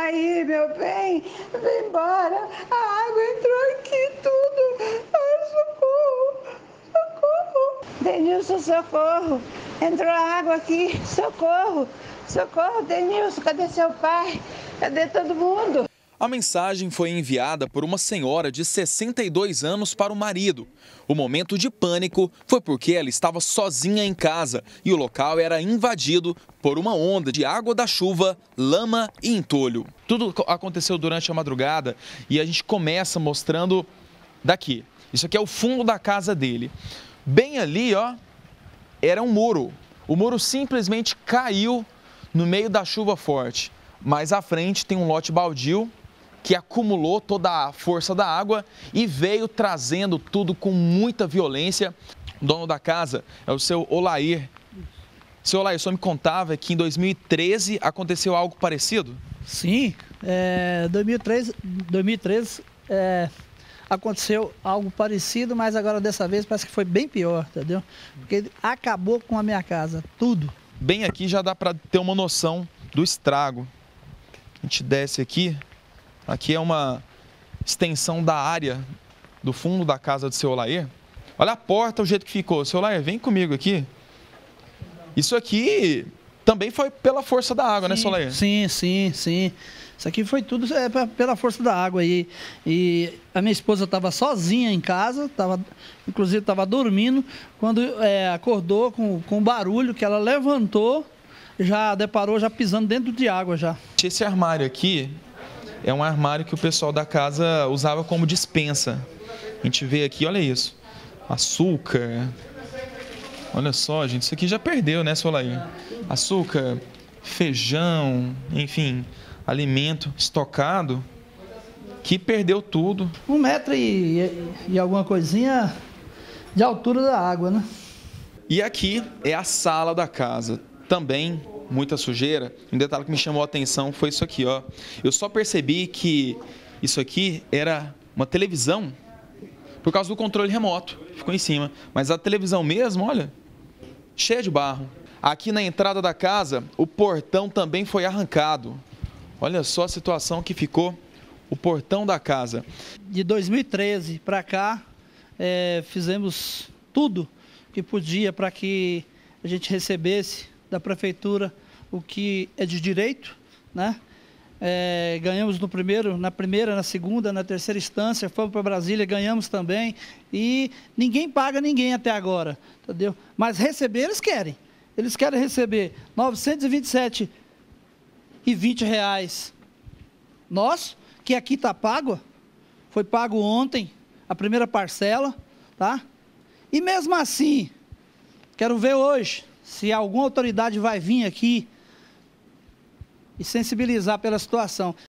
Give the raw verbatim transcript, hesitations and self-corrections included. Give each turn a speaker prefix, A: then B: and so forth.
A: aí, meu bem, vem embora. A água entrou aqui tudo. Ai, socorro, socorro. Denilson, socorro. Entrou a água aqui, socorro. Socorro, Denilson, cadê seu pai? Cadê todo mundo?
B: A mensagem foi enviada por uma senhora de sessenta e dois anos para o marido. O momento de pânico foi porque ela estava sozinha em casa e o local era invadido por uma onda de água da chuva, lama e entulho. Tudo aconteceu durante a madrugada e a gente começa mostrando daqui. Isso aqui é o fundo da casa dele. Bem ali, ó, era um muro. O muro simplesmente caiu no meio da chuva forte. Mais à frente tem um lote baldio que acumulou toda a força da água e veio trazendo tudo com muita violência. O dono da casa é o seu Olair. Seu Olair, o senhor me contava que em dois mil e treze aconteceu algo parecido?
C: Sim, é, dois mil e treze, dois mil e treze é, aconteceu algo parecido, mas agora dessa vez parece que foi bem pior, entendeu? Porque ele acabou com a minha casa, tudo.
B: Bem aqui já dá para ter uma noção do estrago. A gente desce aqui. Aqui é uma extensão da área do fundo da casa do seu Olair. Olha a porta, o jeito que ficou. Seu Olair, vem comigo aqui. Isso aqui também foi pela força da água, sim, né, seu Olair?
C: Sim, sim, sim. Isso aqui foi tudo é, pela força da água. E, e a minha esposa estava sozinha em casa, tava, inclusive estava dormindo, quando é, acordou com, com barulho que ela levantou, já deparou, já pisando dentro de água já.
B: Esse armário aqui é um armário que o pessoal da casa usava como despensa. A gente vê aqui, olha isso, açúcar. Olha só, gente, isso aqui já perdeu, né, Solair? Açúcar, feijão, enfim, alimento estocado que perdeu tudo.
C: Um metro e, e alguma coisinha de altura da água, né?
B: E aqui é a sala da casa. Também muita sujeira. Um detalhe que me chamou a atenção foi isso aqui, ó. Eu só percebi que isso aqui era uma televisão por causa do controle remoto. Ficou em cima. Mas a televisão mesmo, olha, cheia de barro. Aqui na entrada da casa, o portão também foi arrancado. Olha só a situação que ficou o portão da casa.
C: De dois mil e treze para cá, é, fizemos tudo que podia para que a gente recebesse da prefeitura o que é de direito, né? É, ganhamos no primeiro, na primeira, na segunda, na terceira instância, fomos para Brasília, ganhamos também e ninguém paga ninguém até agora, entendeu? Mas receber eles querem, eles querem receber novecentos e vinte e sete e vinte reais. Nós, que aqui está pago, foi pago ontem a primeira parcela, tá? E mesmo assim, quero ver hoje se alguma autoridade vai vir aqui e sensibilizar pela situação.